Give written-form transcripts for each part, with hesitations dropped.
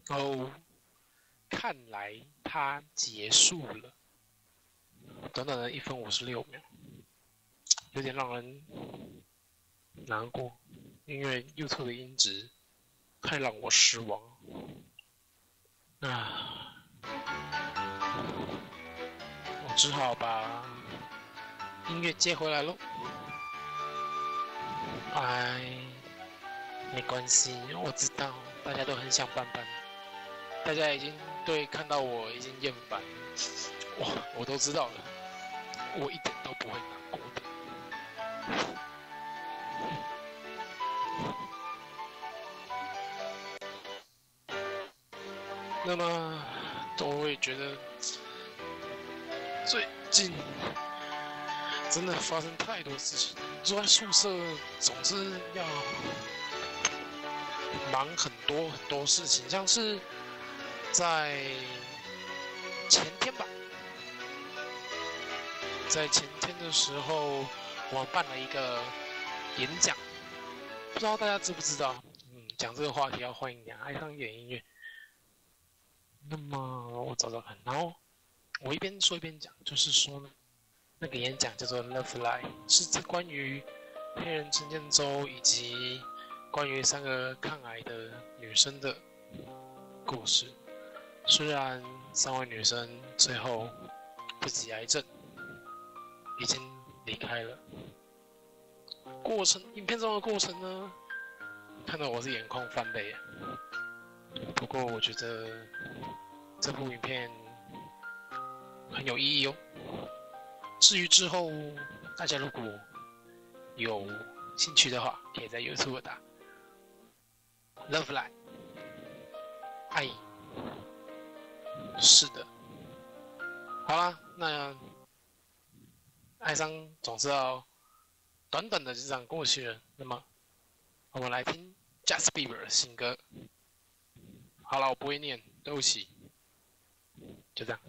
哦，看来它结束了，短短的1分56秒，有点让人难过，因为 YouTube 的音质太让我失望啊！我只好把音乐接回来喽。哎，没关系，我知道大家都很想斑斑，大家已经对看到我已经厌烦，哇，我都知道了，我一点都不会难过的。那么，我也觉得最近真的发生太多事情，住在宿舍总是要忙很多事情，像是在前天吧，在前天的时候，我办了一个演讲，不知道大家知不知道？讲这个话题要欢迎爱上一点音乐。那么我找找看，然后我一边说一边讲，就是说呢，那个演讲叫做《Love Line》，是关于黑人陈建州以及关于3个抗癌的女生的故事。虽然3位女生最后不及癌症，已经离开了。影片中的过程呢，看到我是眼眶泛泪。不过我觉得这部影片很有意义哦。至于之后大家如果有兴趣的话，可以在 YouTube 打 Love Line 爱。是的，好啦，那哀伤总是要短短的就这样过去了。那么我们来听 Justin Bieber 的新歌。好了，我不会念，对不起，就这样。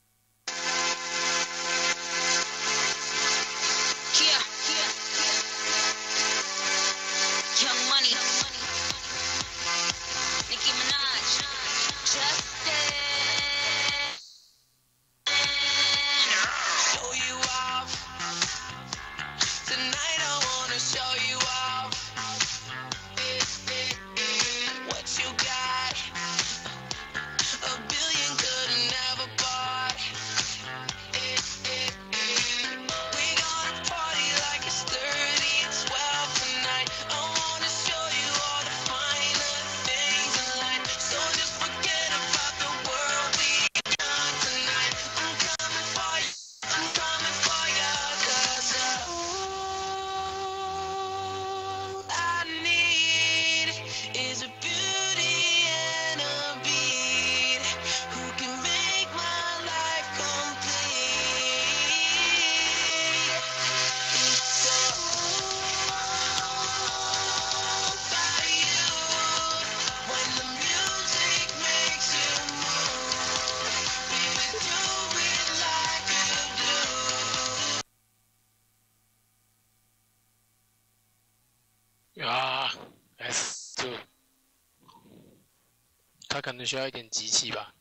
他可能需要一点集气吧。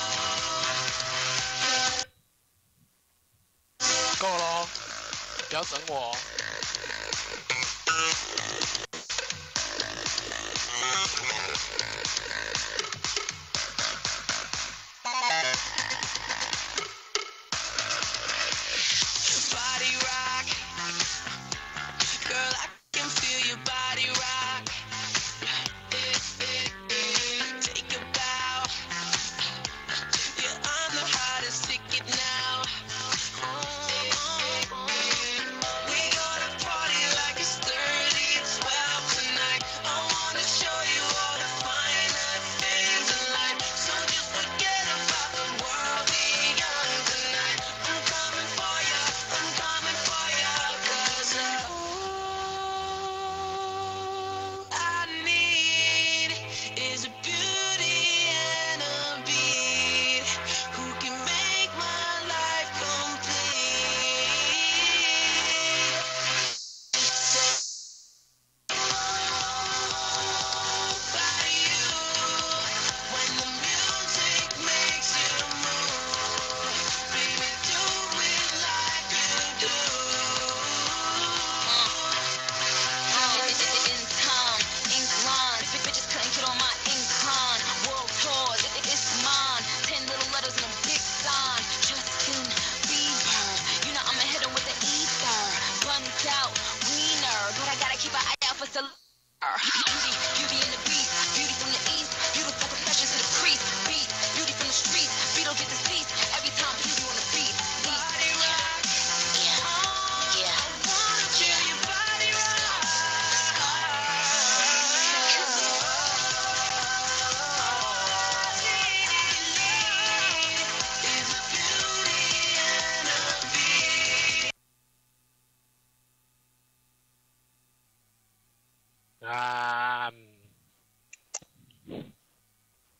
够了，不要整我。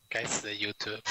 该死的 YouTube。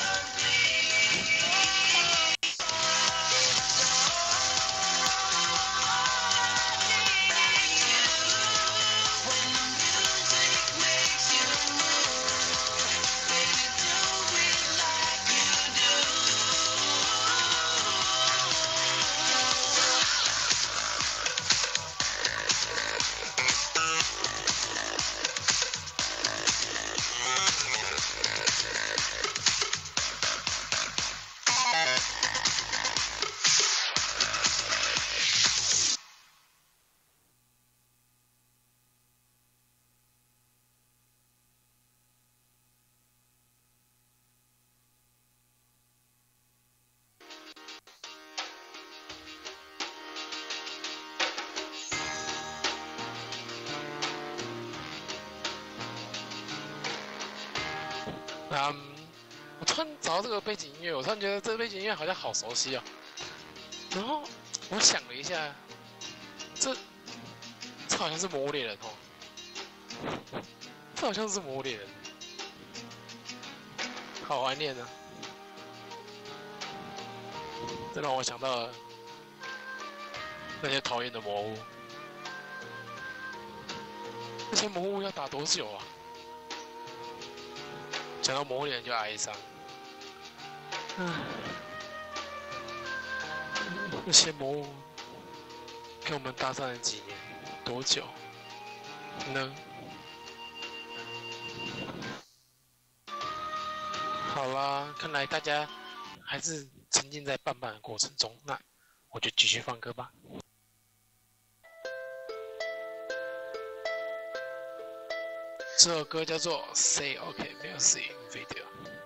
我突然找到这个背景音乐，我突然觉得这个背景音乐好像好熟悉哦。然后我想了一下，这好像是《魔物猎人》哦，这好像是《魔物猎人》，好怀念啊！这让我想到了那些讨厌的魔物，那些魔物要打多久啊？想到魔物猎人就哀伤。那些魔物跟我们搭讪了几年，多久呢？好啦，看来大家还是沉浸在伴伴的过程中，那我就继续放歌吧。这首歌叫做《Say OK Music Video》。